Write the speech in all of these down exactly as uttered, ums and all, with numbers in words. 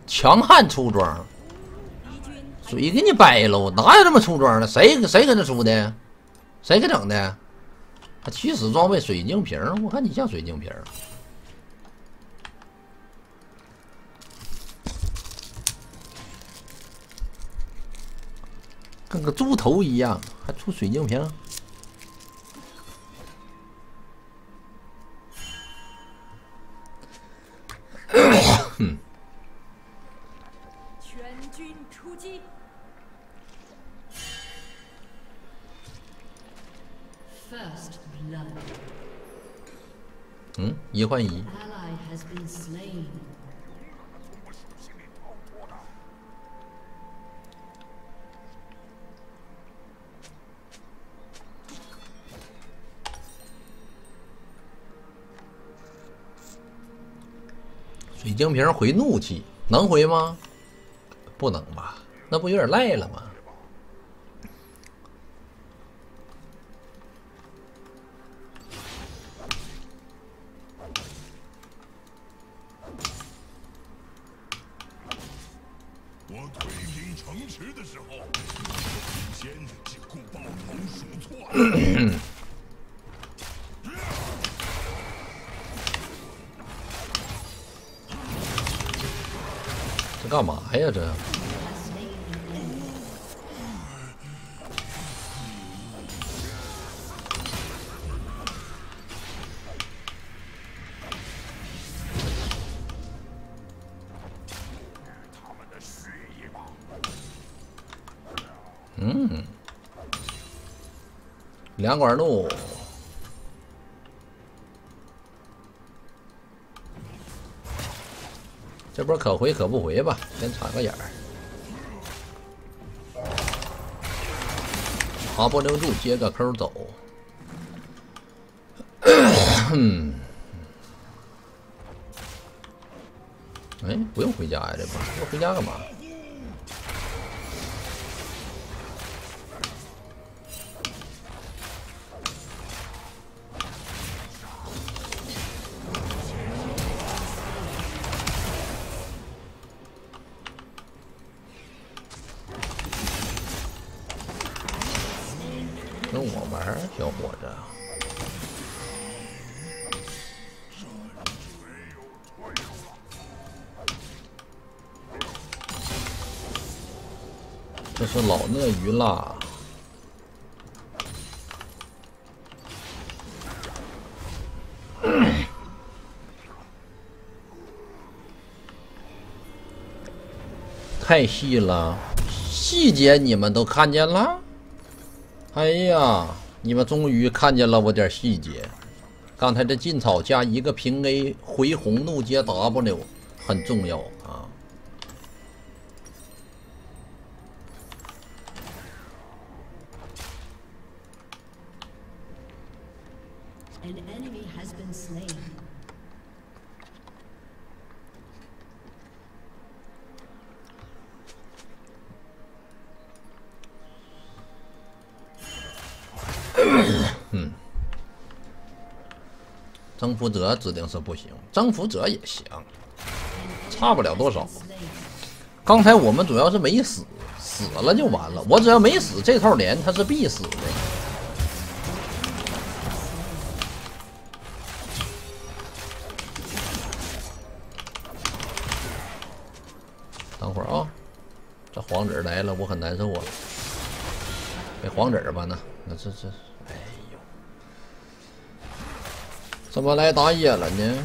强悍出装，水给你掰喽！哪有这么出装的？谁谁跟他出的？谁给整的？他起始装备水晶瓶，我看你像水晶瓶。跟个猪头一样，还出水晶瓶？ 全军出击！ 嗯，一换一。水晶瓶回怒气，能回吗？不能吧，那不有点赖了吗？ 我退兵城池的时候，先只顾抱头鼠窜。 这干嘛呀？这嗯，两管怒。这波可回可不回吧，先插个眼儿。爬波留住，接个扣走。嗯，哎，不用回家呀，这波我回家干嘛？跟我玩儿，小伙子。这是老鳄鱼啦。太细了，细节你们都看见了。哎呀，你们终于看见了我点细节。刚才这劲草加一个平 A 回红怒接 W 很重要啊。 An enemy has been slain. 嗯，征服者指定是不行，征服者也行，差不了多少。刚才我们主要是没死，死了就完了。我只要没死，这套连他是必死的。等会儿啊，这黄子来了，我很难受啊。被黄子吧那那这这。怎么来打野了呢？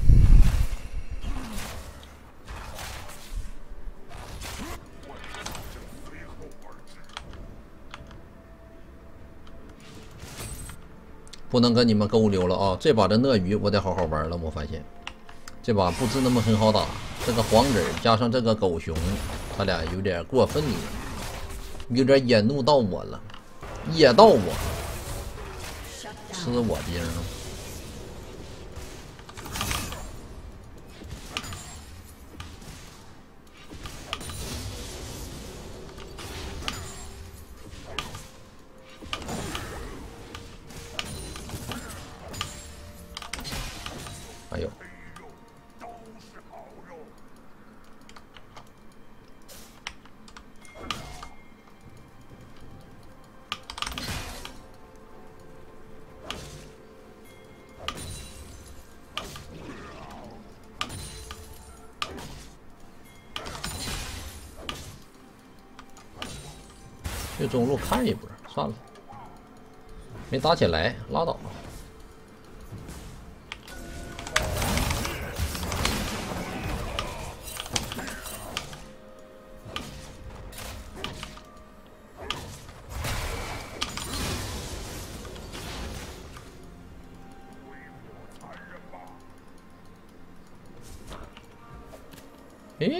不能跟你们勾溜了啊！这把这鳄鱼我得好好玩了。我发现这把不是那么很好打，这个黄子加上这个狗熊，他俩有点过分了，有点野怒到我了，野到我，吃我兵。哎呦！ 去中路看一波，算了，没打起来，拉倒。诶。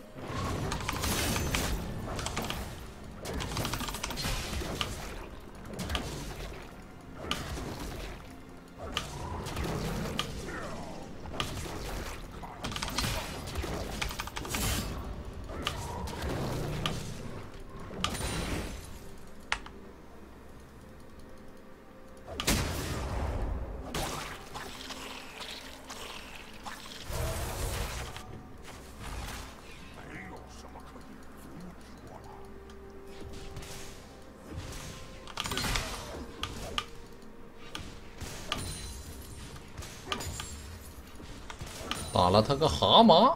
打了他个蛤蟆，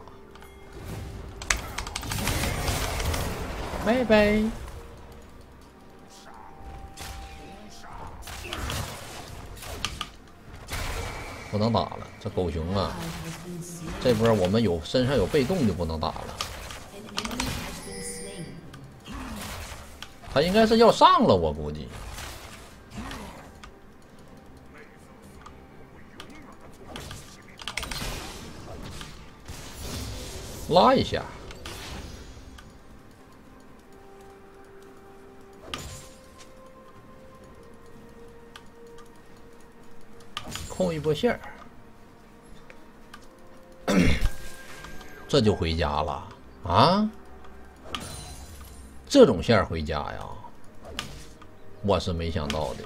拜拜。不能打了，这狗熊啊！这波我们有身上有被动就不能打了。他应该是要上了，我估计。 拉一下，控一波线儿，这就回家了啊！这种线儿回家呀，我是没想到的。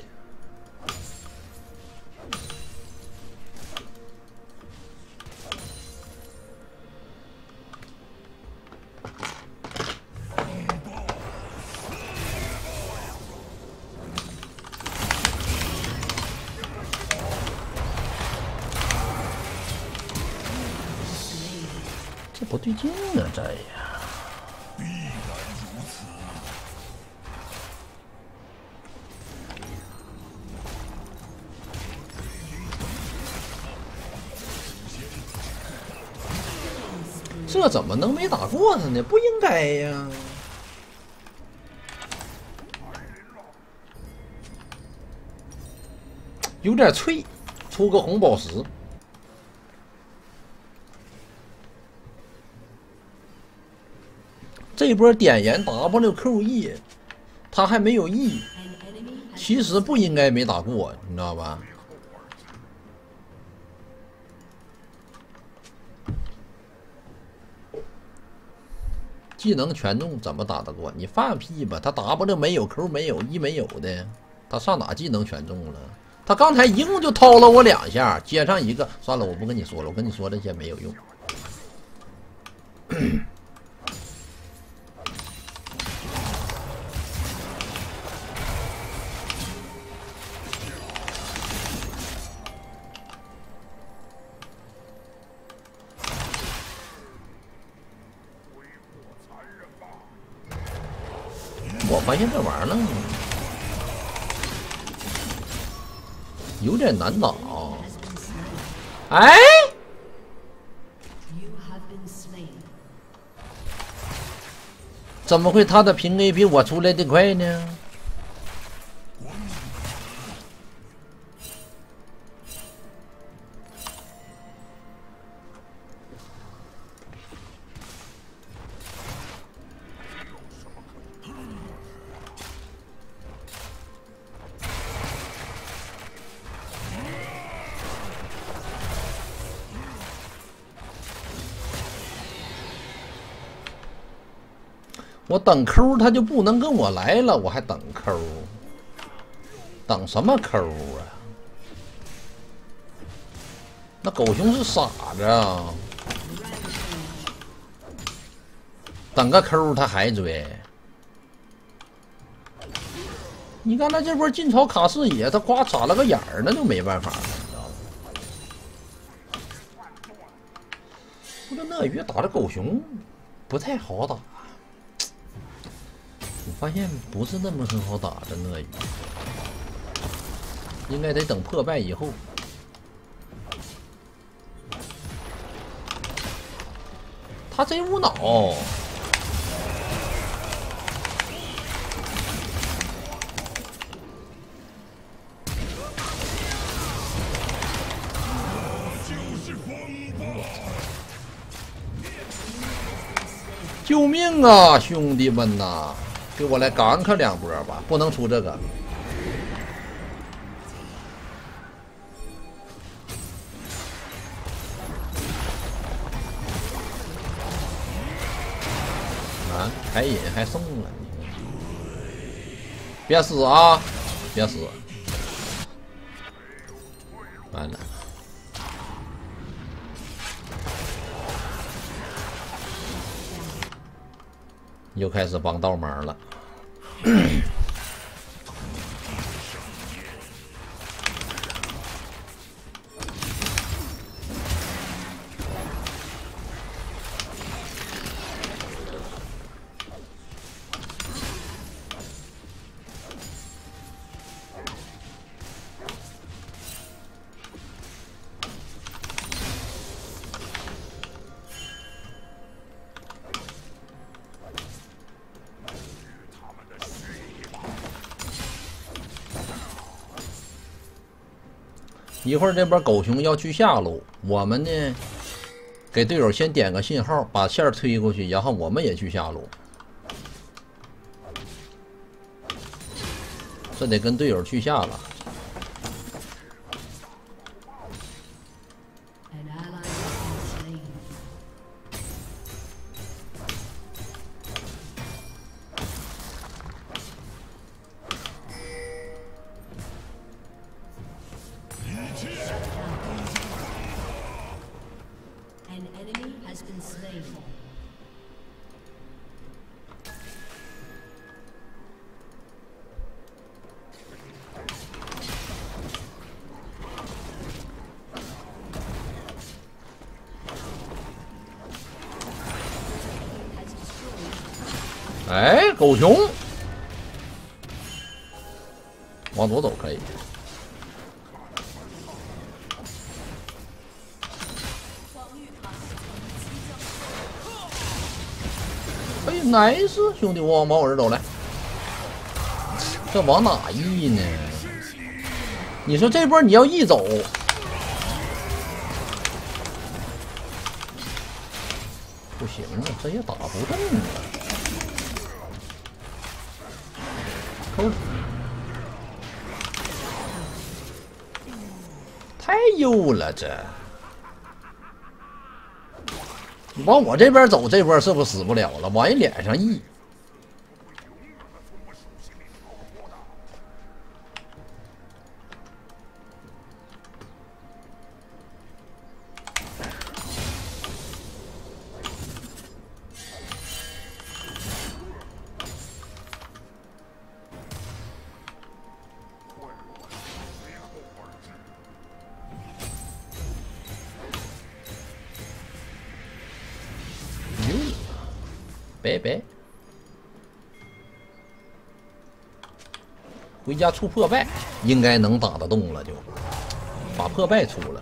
这不对劲啊，这呀！ 必然如此。 这怎么能没打过他呢？不应该呀！有点脆，出个红宝石。 这波点燃 W Q E， 他还没有 E， 其实不应该没打过，你知道吧？技能全中怎么打得过？你放屁吧！他 W 没有 Q 没有 E 没有的，他上哪技能全中了？他刚才一共就掏了我两下，接上一个，算了，我不跟你说了，我跟你说这些没有用。我发现这玩意儿有点难打。哎，怎么会他的平 A 比我出来的快呢？我等 Q 他就不能跟我来了，我还等 Q， 等什么 Q 啊？那狗熊是傻子啊！等个 Q 他还追。你看他这波进草卡视野，他呱眨了个眼儿，那就没办法了，你知道吗？我这鳄鱼打的狗熊不太好打。 我发现不是那么很好打这鳄鱼，应该得等破败以后。他贼无脑。救命啊，兄弟们呐！给我来干克两波吧，不能出这个。啊，开引还送了你，别死啊！别死！完了。又开始帮倒忙了。一会儿这边狗熊要去下路，我们呢给队友先点个信号，把线推过去，然后我们也去下路。这得跟队友去下了。哎，狗熊，往左走可以。哎，nice，兄弟，我往我这走来。这往哪移呢？你说这波你要一走，不行啊，这也打不动啊。抠，太优了这。你往我这边走，这波是不是死不了了？往人脸上一。拜拜，回家出破败，应该能打得动了，就把破败出了。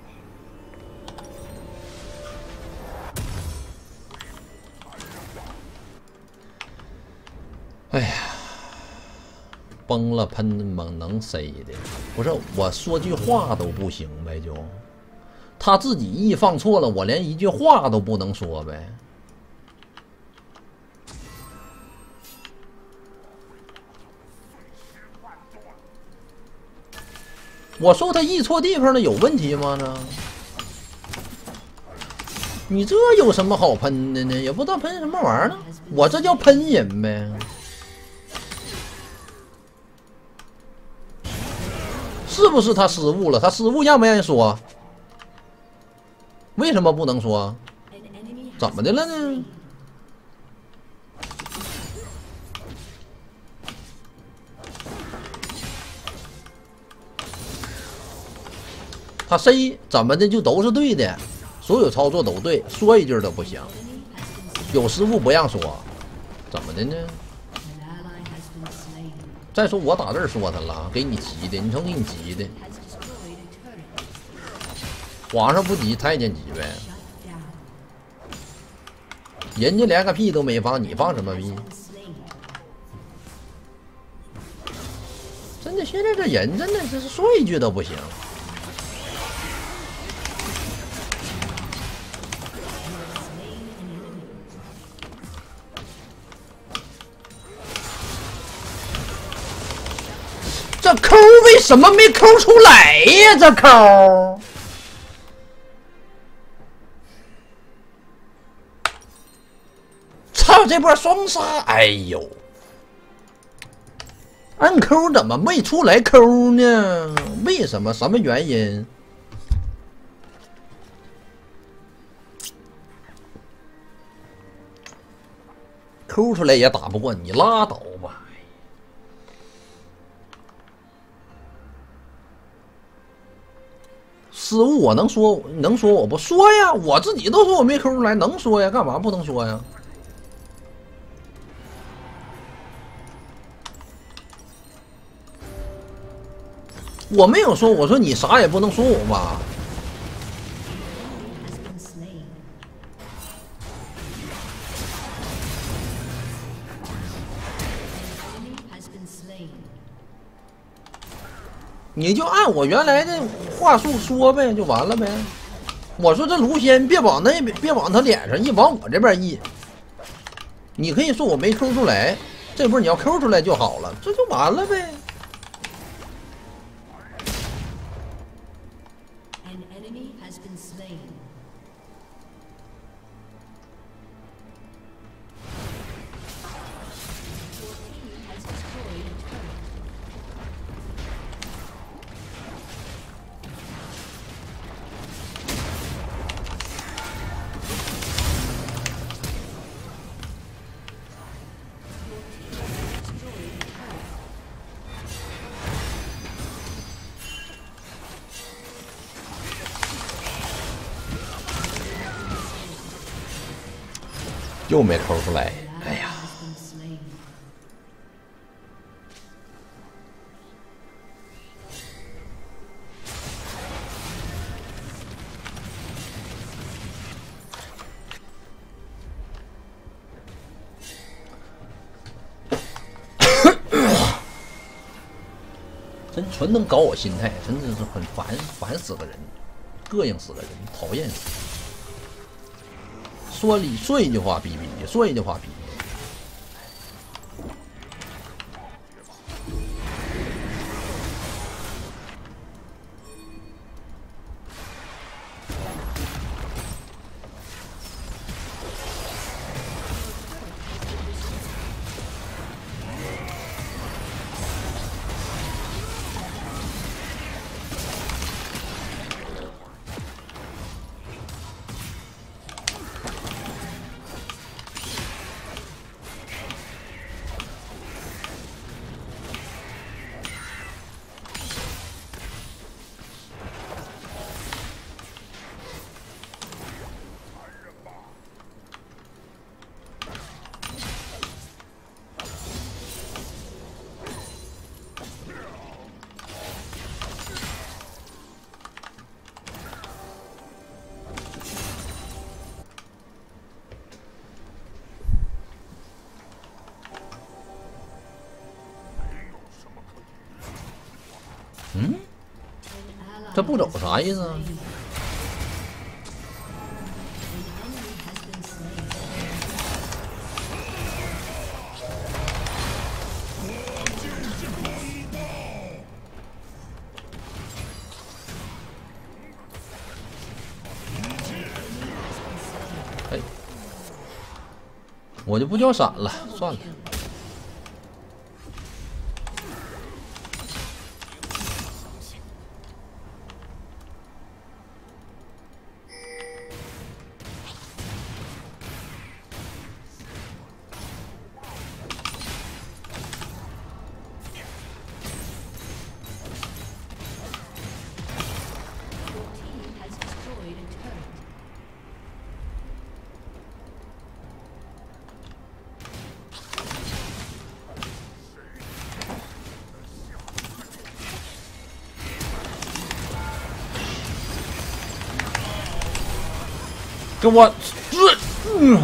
哎呀，崩了喷猛能塞的，不是我说句话都不行呗，就他自己 E 放错了，我连一句话都不能说呗。我说他 E 错地方了，有问题吗？呢？你这有什么好喷的呢？也不知道喷什么玩意儿呢。我这叫喷人呗。是不是他失误了？他失误让不让人说？为什么不能说？怎么的了呢？他 C 怎么的就都是对的，所有操作都对，说一句都不行，有失误不让说，怎么的呢？ 再说我打这儿说他了，给你急的，你瞅给你急的， has destroyed a turret. 皇上不急，太监急呗。 Shut down. 人家连个屁都没放，你放什么屁？ Been slain. 真的，现在这人真的这是说一句都不行。这抠为什么没抠出来呀？这抠，操！这波双杀，哎呦！按抠怎么没出来抠呢？为什么？什么原因？抠出来也打不过你，拉倒吧！失误我能说能说我不说呀？我自己都说我没抠出来，能说呀？干嘛不能说呀？我没有说，我说你啥也不能说我吧。 Has been slain. 你就按我原来的话术说呗，就完了呗。我说这卢仙别往那边，别往他脸上一，往我这边一。你可以说我没抠出来，这波你要抠出来就好了，这就完了呗。 An enemy has been slain. Your team has destroyed a turret. 又没抠出来，哎呀！ Has been slain. 真纯能搞我心态，真的是很烦，烦死个人，膈应死个人，讨厌死。说理说一句话逼逼的，说一句话逼逼。嗯， An ally 这不走啥意思啊？ slain. An enemy has been slain. 哎，我就不叫闪了，算了。 Your team has destroyed a turret. 给我这，嗯，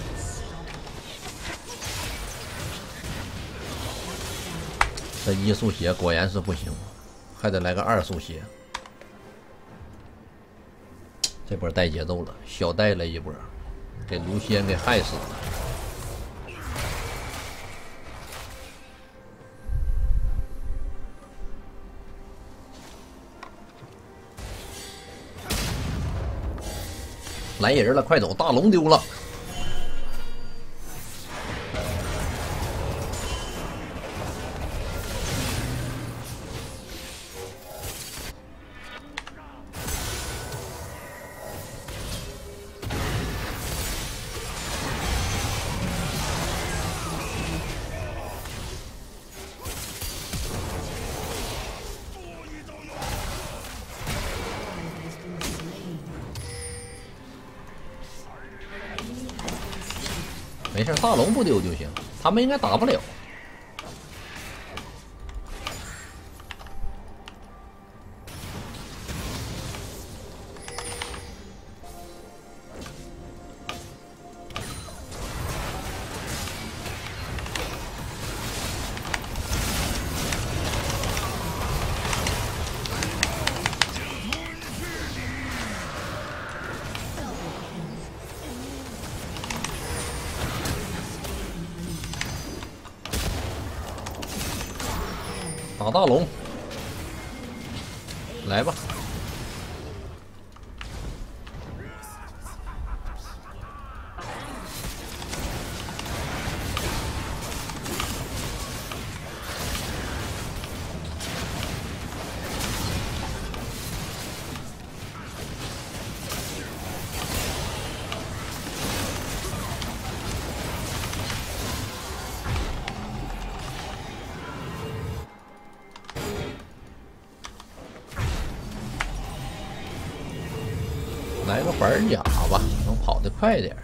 这一速血果然是不行，还得来个二速血。这波带节奏了，小带了一波，给卢仙给害死了。来人了，快走！大龙丢了。没事，大龙不丢就行，他们应该打不了。打大龙，来吧！来个板甲吧，能跑得快点儿。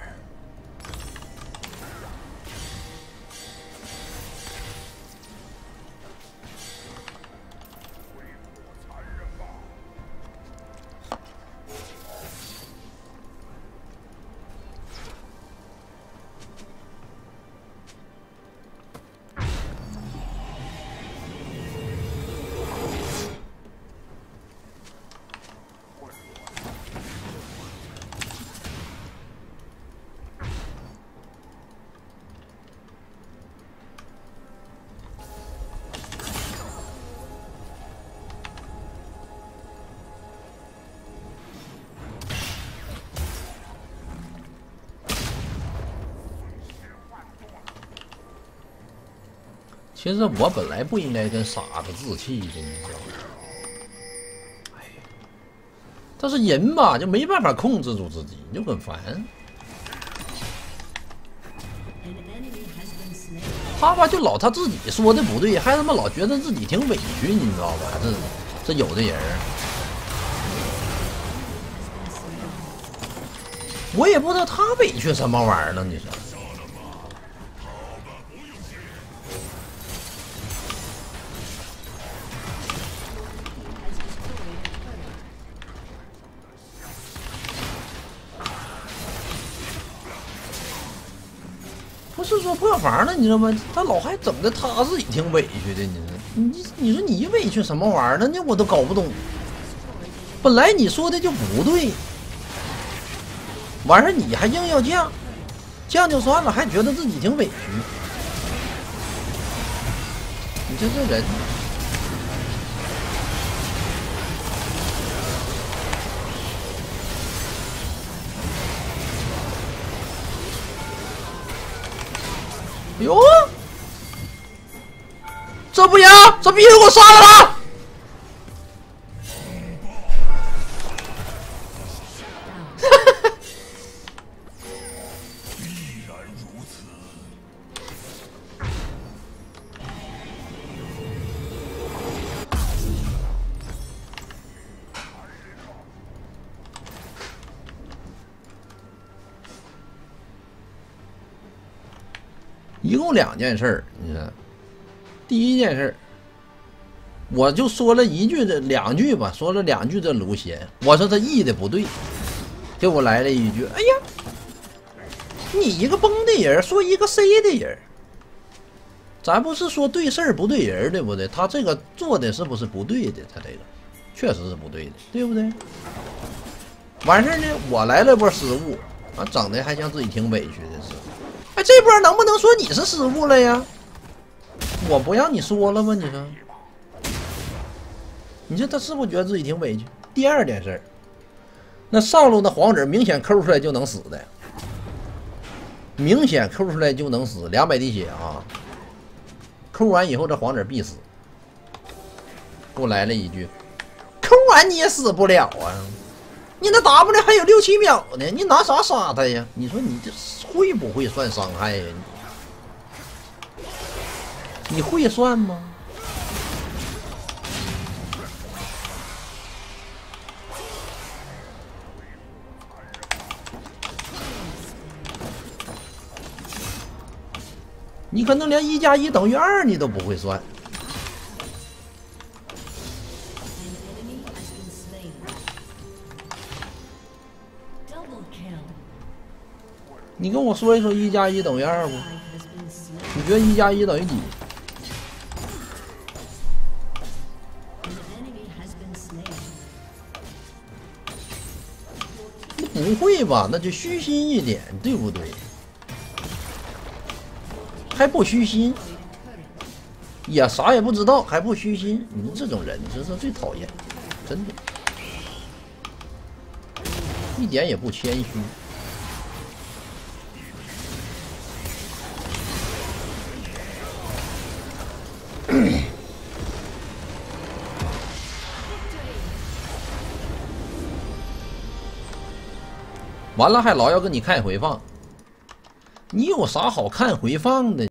其实我本来不应该跟傻子置气的，你知道吗？哎，但是人吧就没办法控制住自己，就很烦。他吧就老他自己说的不对，还他妈老觉得自己挺委屈，你知道吧？这这有的人，我也不知道他委屈什么玩意儿呢，你说？不是说破防了，你知道吗？他老还整的他自己挺委屈的，你说你你说你委屈什么玩意儿呢？那我都搞不懂。本来你说的就不对，完事你还硬要降，降就算了，还觉得自己挺委屈。你这这人。哟，这不行，这必须给我杀了他！ 必然如此。 一共两件事儿，你看，第一件事儿，我就说了一句这两句吧，说了两句这卢仙，我说他译的不对。 给我来了一句：“哎呀，你一个崩的人说一个 C 的人，咱不是说对事儿不对人，对不对？他这个做的是不是不对的？他这个确实是不对的，对不对？完事儿呢，我来了波失误，啊，整的还像自己挺委屈的似的。哎，这波能不能说你是失误了呀？我不让你说了吗？你说，你说他是不是觉得自己挺委屈？第二件事儿。”那上路的黄子明显抠出来就能死的，明显抠出来就能死，两百滴血啊！抠完以后这黄子必死。给我来了一句：“抠完你也死不了啊！你那 W 还有六七秒呢，你拿啥杀他呀？你说你这会不会算伤害呀？你你会算吗？”你可能连一加一等于二你都不会算。你跟我说一说一加一等于二不？你觉得一加一等于几？不会吧？那就虚心一点，对不对？还不虚心，呀，啥也不知道，还不虚心，你们这种人真是最讨厌，真的，一点也不谦虚。完了还老要跟你看回放，你有啥好看回放的？